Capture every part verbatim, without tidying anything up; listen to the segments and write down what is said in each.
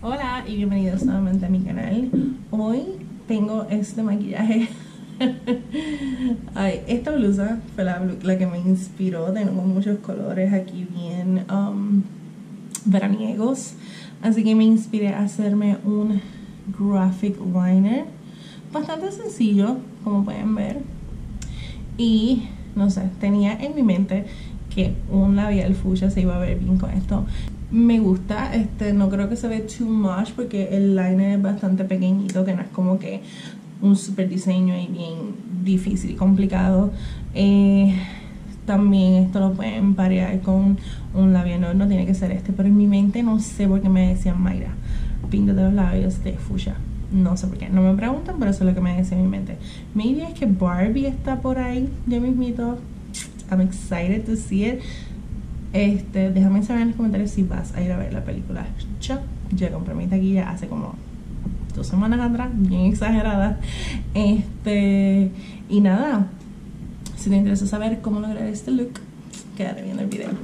Hola y bienvenidos nuevamente a mi canal. Hoy tengo este maquillaje. Ay, esta blusa fue la, la que me inspiró. Tengo muchos colores aquí bien um, veraniegos, así que me inspiré a hacerme un graphic liner bastante sencillo, como pueden ver. Y no sé, tenía en mi mente que un labial fuchsia se iba a ver bien con esto. Me gusta, este, no creo que se ve too much porque el liner es bastante pequeñito, que no es como que un super diseño y bien difícil y complicado. Eh, también esto lo pueden parear con un labial, no, no tiene que ser este, pero en mi mente no sé por qué me decían: Mayra, píntate los labios de fuchsia. No sé por qué, no me preguntan, pero eso es lo que me decía en mi mente. Maybe es que Barbie está por ahí, ya mismito. I'm excited to see it. Este, déjame saber en los comentarios si vas a ir a ver la película. Yo ya compré mi taquilla hace como dos semanas atrás, bien exagerada. Este, y nada, si te interesa saber cómo lograr este look, quédate viendo el video.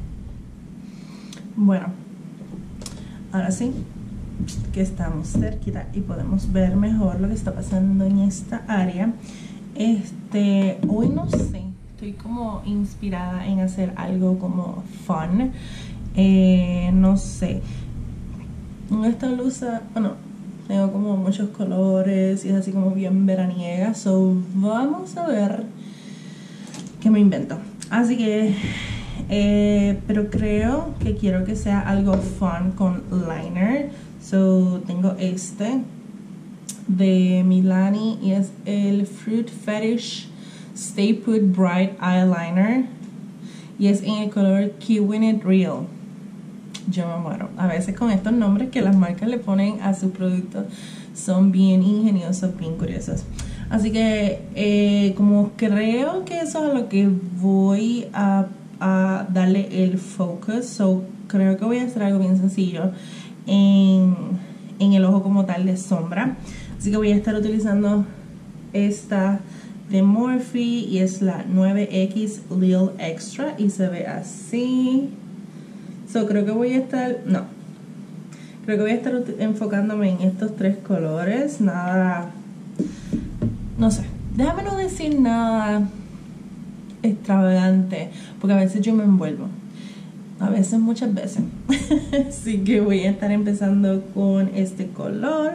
Bueno, ahora sí que estamos cerquita y podemos ver mejor lo que está pasando en esta área. Este, hoy no sé, estoy como inspirada en hacer algo como fun. Eh, no sé. Esta blusa, bueno, tengo como muchos colores y es así como bien veraniega. So, vamos a ver qué me invento. Así que, eh, pero creo que quiero que sea algo fun con liner. So, tengo este de Milani y es el Fruit Fetish Stay Put Bright Eyeliner y es en el color Keeping It Real. Yo me muero. A veces con estos nombres que las marcas le ponen a sus productos son bien ingeniosos, bien curiosos. Así que eh, como creo que eso es a lo que voy a, a darle el focus, so creo que voy a hacer algo bien sencillo en, en el ojo como tal de sombra. Así que voy a estar utilizando esta de Morphe y es la nueve X Lil Extra y se ve así. So creo que voy a estar, no, creo que voy a estar enfocándome en estos tres colores. Nada, no sé, déjame no decir nada extravagante, porque a veces yo me envuelvo, a veces, muchas veces. Así que voy a estar empezando con este color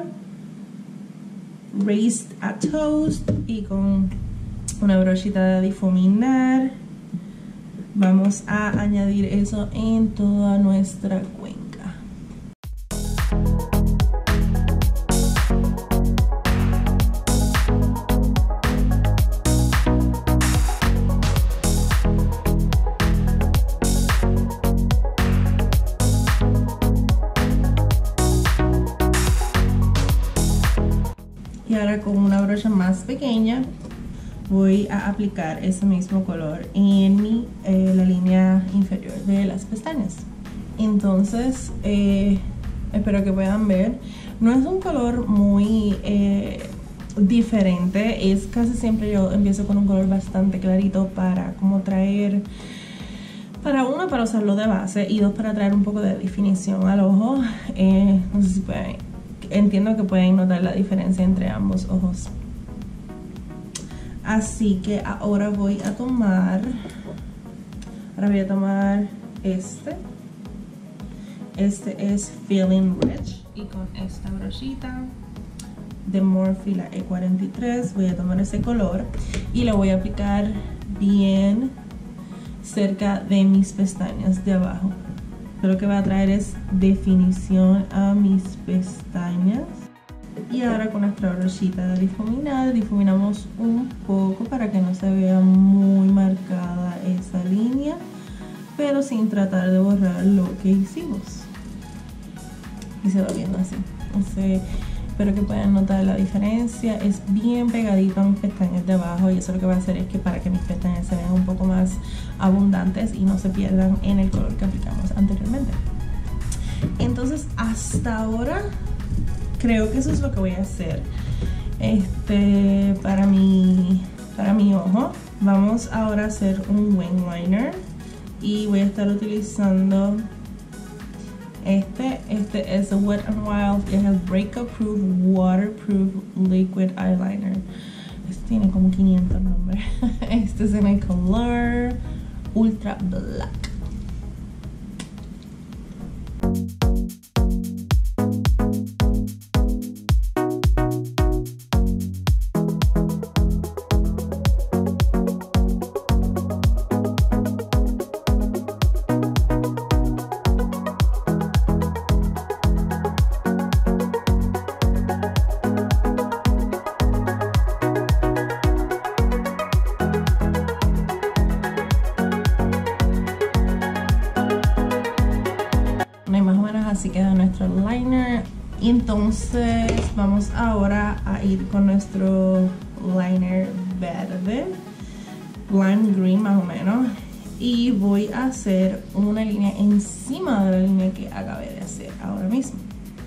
Raised a Toast y con una brochita de difuminar vamos a añadir eso en toda nuestra cuenca. Y ahora con una brocha más pequeña voy a aplicar ese mismo color en mi, eh, la línea inferior de las pestañas. Entonces, eh, espero que puedan ver. No es un color muy eh, diferente. Es casi siempre yo empiezo con un color bastante clarito para como traer, para uno, para usarlo de base y dos, para traer un poco de definición al ojo. Eh, no sé si pueden, entiendo que pueden notar la diferencia entre ambos ojos. Así que ahora voy a tomar, ahora voy a tomar este, este es Feeling Rich y con esta brochita de Morphe, la E cuarenta y tres, voy a tomar ese color y lo voy a aplicar bien cerca de mis pestañas de abajo. Lo que va a traer es definición a mis pestañas. Y ahora con nuestra brochita de difuminar, difuminamos un poco para que no se vea muy marcada esa línea, pero sin tratar de borrar lo que hicimos. Y se va viendo así. Entonces, espero que puedan notar la diferencia. Es bien pegadito a mis pestañas de abajo y eso lo que va a hacer es que para que mis pestañas se vean un poco más abundantes y no se pierdan en el color que aplicamos anteriormente. Entonces, hasta ahora creo que eso es lo que voy a hacer este, para, mi, para mi ojo. Vamos ahora a hacer un wing liner y voy a estar utilizando este, este es Wet n Wild, es el Breakup Proof Waterproof Liquid Eyeliner. Este tiene como quinientos nombres. Este es en el color Ultra Black. Así queda nuestro liner. Y entonces vamos ahora a ir con nuestro liner verde, lime green más o menos, y voy a hacer una línea encima de la línea que acabé de hacer ahora mismo.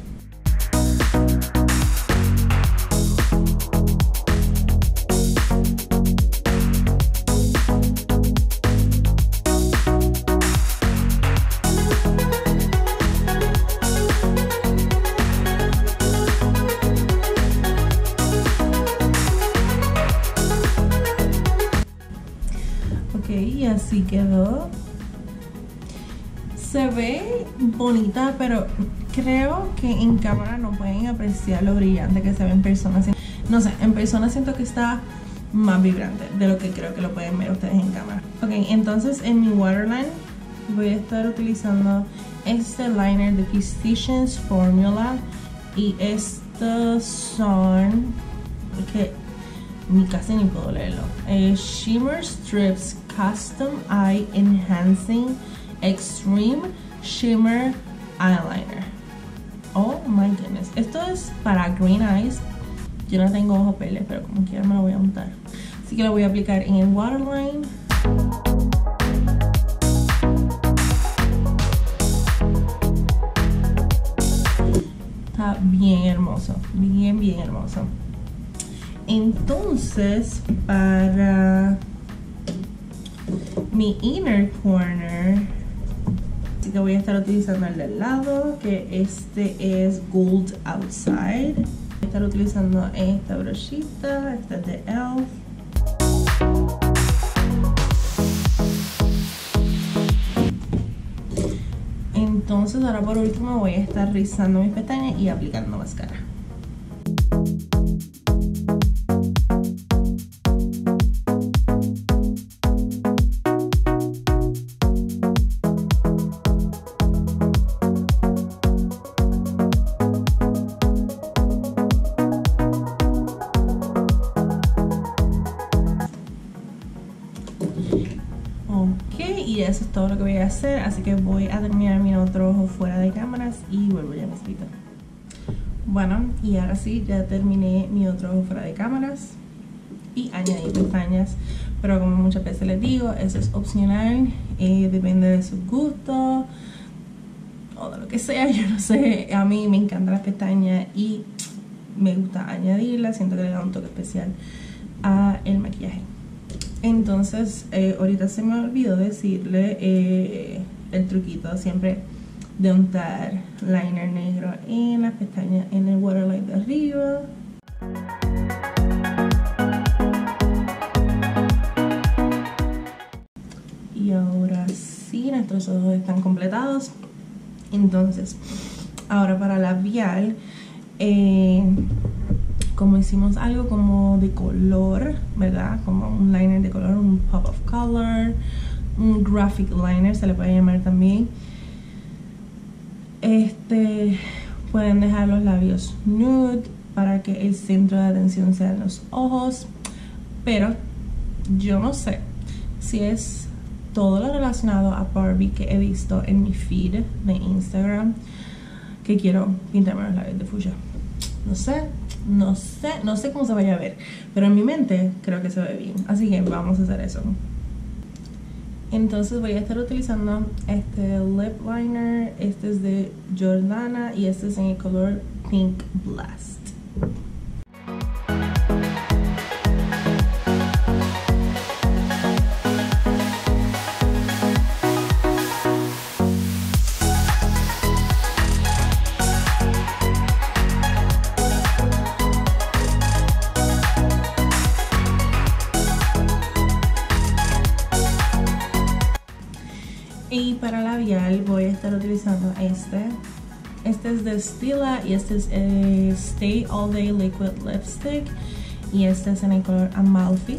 Y así quedó. Se ve bonita, pero creo que en cámara no pueden apreciar lo brillante que se ve en persona. No sé, en persona siento que está más vibrante de lo que creo que lo pueden ver ustedes en cámara. Ok, entonces en mi waterline voy a estar utilizando este liner de Physicians Formula. Y estos son, que ni casi ni puedo leerlo, eh, Shimmer Strips Custom Eye Enhancing Extreme Shimmer Eyeliner. Oh my goodness. Esto es para green eyes. Yo no tengo ojos verdes, pero como quiera me lo voy a untar. Así que lo voy a aplicar en el waterline. Está bien hermoso. Bien, bien hermoso. Entonces, para mi inner corner, así que voy a estar utilizando el del lado, que este es Gold Outside. Voy a estar utilizando esta brochita, esta es de e l f. Entonces ahora por último voy a estar rizando mis pestañas y aplicando máscara. Y eso es todo lo que voy a hacer, así que voy a terminar mi otro ojo fuera de cámaras y vuelvo ya mismito. Bueno, y ahora sí, ya terminé mi otro ojo fuera de cámaras y añadí pestañas, pero como muchas veces les digo, eso es opcional, eh, depende de su gusto o de lo que sea, yo no sé. A mí me encantan las pestañas y me gusta añadirlas, siento que le da un toque especial a el maquillaje. Entonces, eh, ahorita se me olvidó decirle eh, el truquito siempre de untar liner negro en las pestañas, en el waterline de arriba. Y ahora sí, nuestros ojos están completados. Entonces, ahora para labial, eh, como hicimos algo como de color, ¿verdad? Como un liner de color, un pop of color, un graphic liner se le puede llamar también. Este, pueden dejar los labios nude para que el centro de atención sean los ojos, pero yo no sé si es todo lo relacionado a Barbie que he visto en mi feed de Instagram que quiero pintarme los labios de fucsia. No sé, no sé, no sé cómo se vaya a ver, pero en mi mente creo que se ve bien, así que vamos a hacer eso. Entonces voy a estar utilizando este lip liner, este es de Jordana y este es en el color Pink Blast. para labial voy a estar utilizando este. Este es de Stila y este es eh, Stay All Day Liquid Lipstick. Y este es en el color Amalfi.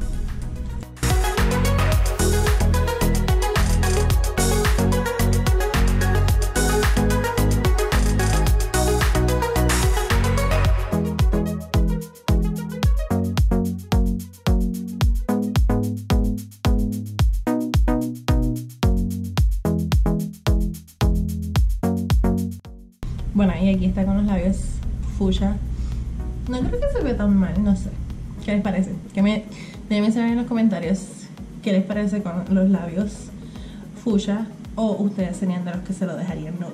Bueno, y aquí está con los labios fuchsia. No creo que se vea tan mal, no sé. ¿Qué les parece? Que me, déjenme saber en los comentarios qué les parece con los labios fuchsia. O ustedes serían de los que se lo dejarían nude.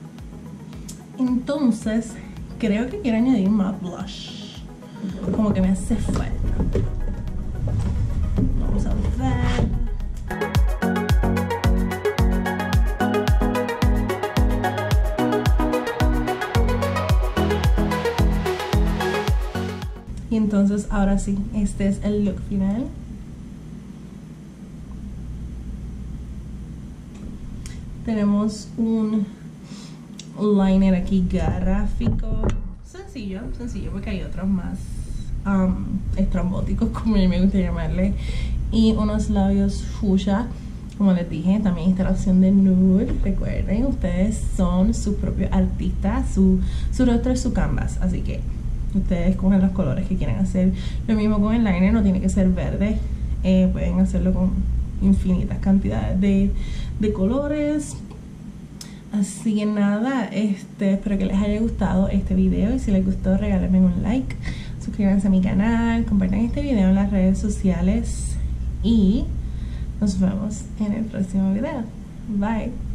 Entonces, creo que quiero añadir más blush. Como que me hace falta. Vamos a ver. Y entonces ahora sí, este es el look final. Tenemos un liner aquí gráfico. Sencillo, sencillo porque hay otros más um, estrambóticos, como a mí me gusta llamarle. Y unos labios fuchsia. Como les dije, también está la opción de nude. Recuerden, ustedes son sus propios artistas. Su, su rostro es su canvas, así que ustedes escogen los colores que quieren hacer. Lo mismo con el liner, no tiene que ser verde. Eh, pueden hacerlo con infinitas cantidades de, de colores. Así que nada, este, espero que les haya gustado este video. Y si les gustó, regálenme un like. Suscríbanse a mi canal. Compartan este video en las redes sociales. Y nos vemos en el próximo video. Bye.